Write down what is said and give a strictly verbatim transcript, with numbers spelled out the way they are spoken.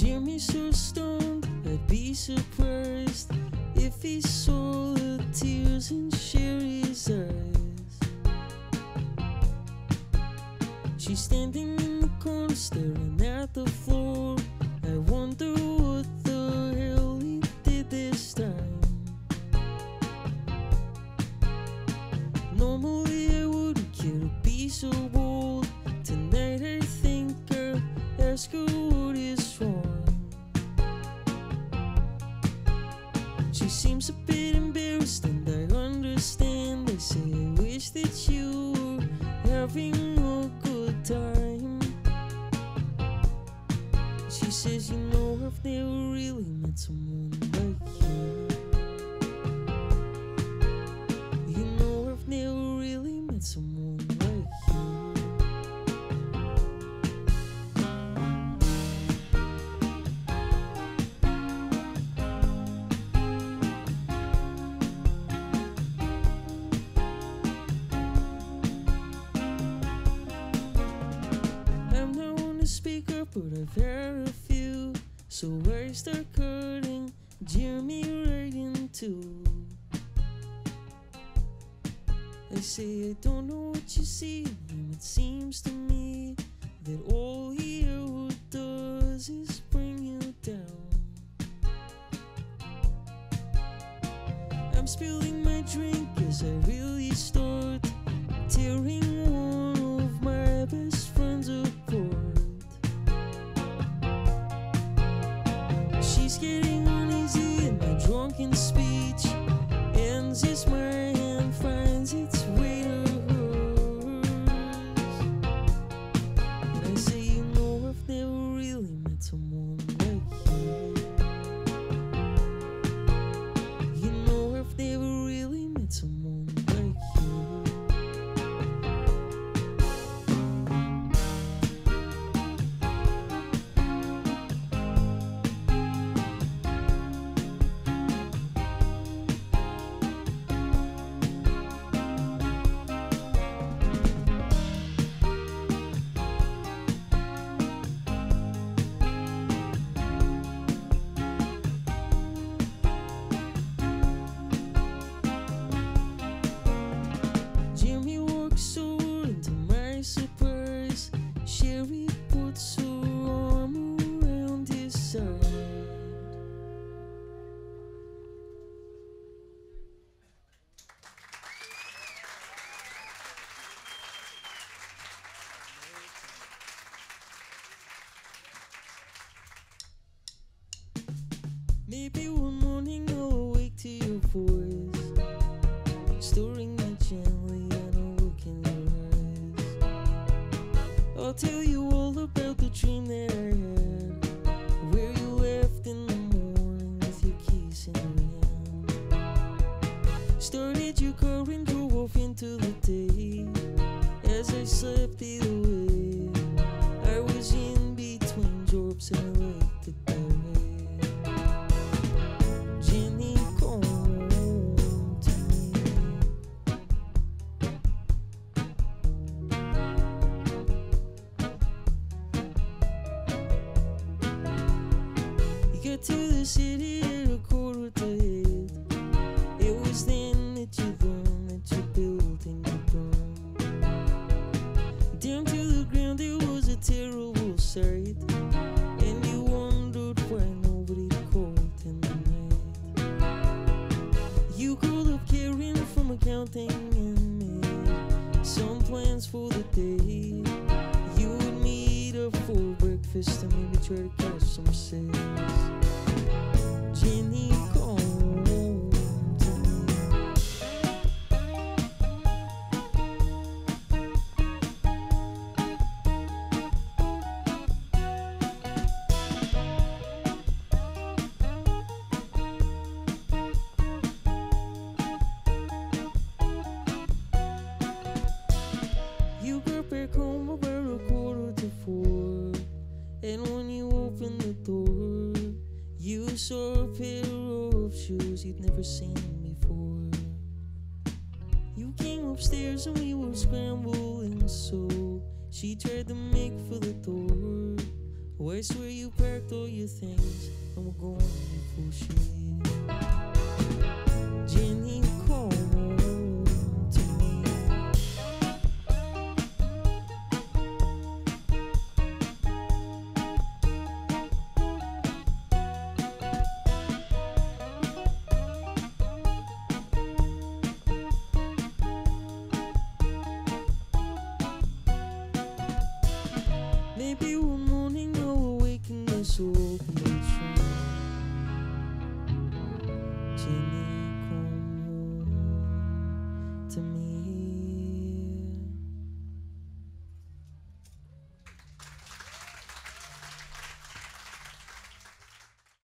Jimmy's so stoned, I'd be surprised if he saw the tears in Sherry's eyes. She's standing in the corner staring at the floor. I wonder what the hell he did this time. Normally I wouldn't care to be so bold. Tonight I think I'll ask her what is wrong. She seems a bit embarrassed and I understand. I say I wish that you were having a good time. She says, you know, I've never really met someone like you. You know, I've never really met someone like you. I'm not one to speak up, but I've had a few. So I start cutting Jimmy right in two. I say I don't know what you see in him. It seems to me that all he ever does is bring you down. I'm spilling my drink as I really start tearing one of my best friends apart. She's getting uneasy and my drunken speech ends as my hand finds its way to hers. And I say, you know, I've never really met someone like you. You know, I've never really met someone like you. Jimmy walks over into my surprise. Sherry puts her arm around his side. Maybe one morning I'll awake to your voice, stirring me gently and a look in your eyes. I'll tell you all about the dream that I had, where you left in the morning with your keys in your hand. Started your car and drove off into the day. As I slept either way, I was in between jobs and I liked it that way. Jenny, come home to me. You got to the city at a quarter to eight. It was then that you learned that you built and you burned. Down to the ground, it was a terrible sight, and you wondered why nobody called in the night. You called up Karen from accounting and made some plans for the day. You would meet up for breakfast and maybe try to catch some sales. Jenny, come home to me. You got back home about a quarter to four, and when you opened the door, you saw a pair of shoes you'd never seen before. You came upstairs and we were scrambling, so she tried to make for the door. Oh, I swear you packed all your things, and we're going for shit. Jenny, come home to me. Maybe one morning you'll awaken this open Jenny.